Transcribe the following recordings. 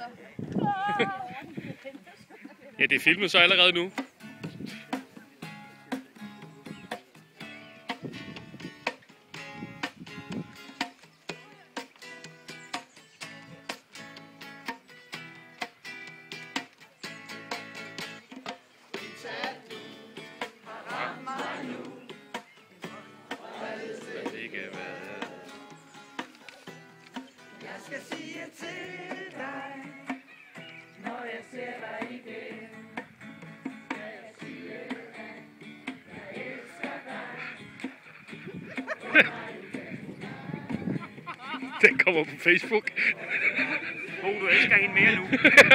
Ja, det er filmet så allerede nu. Jeg skal sige til dig, når jeg ser dig igen. Jeg siger, at jeg elsker dig. Den kommer på Facebook. Du elsker hende mere nu.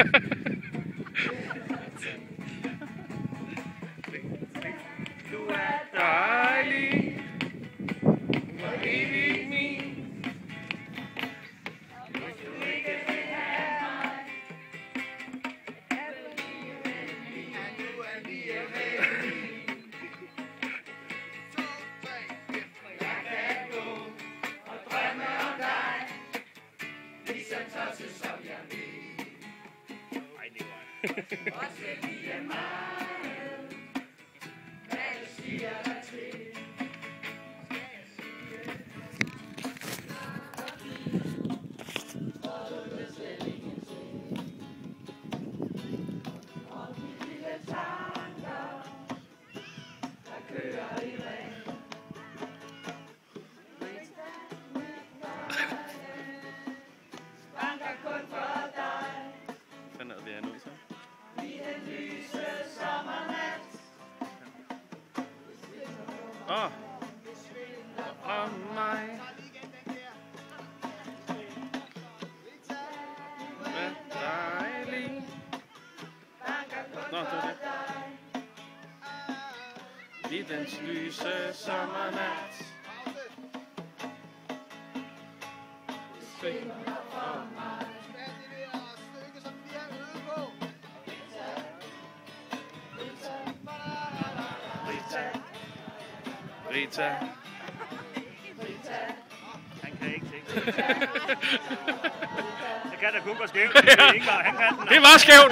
Du er dejlig, for evigt min. Hvis du ikke vil have mig, er du lige venlig, du er lige venlig. Jeg kan gå og drømme om dig, ligesom tosset som jeg vil. Også lige meget, hvad du siger dig til. Om mig. Hvad dejlig. Nå, det var det. I dens lyse sommernat. Synger for mig. Rita. Han kan ikke tænke. Så kan der kun gå skævt. Han kan den. Det var skævt.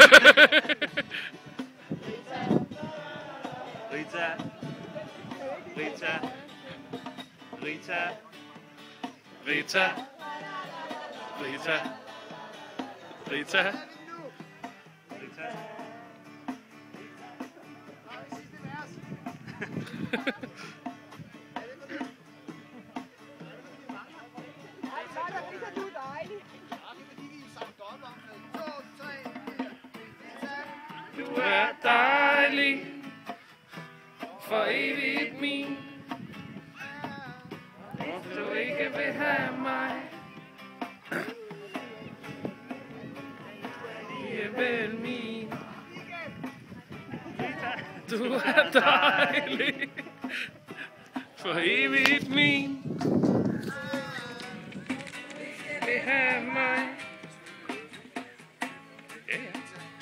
Rita. Rita. Rita. Rita. Rita. Rita. Rita. Du er dejlig, for evigt min. Og du ikke vil have mig. Det er vel min. Du er dejlig, for evigt min. Vil have mig. Ja, ja.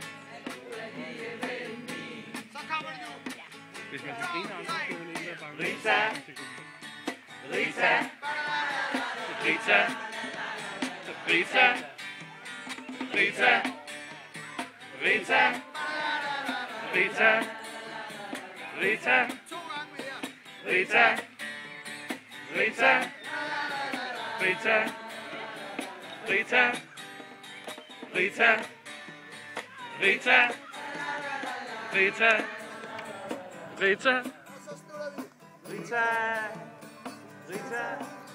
Hvis man kan grine om, så skal man ikke bare... Rita. Rita. Rita. Rita. Rita. Rita. Rita. Rita. Rita. Rita. Rita. Rita. Rita. Rita. Rita. Rita. Rita. Rita.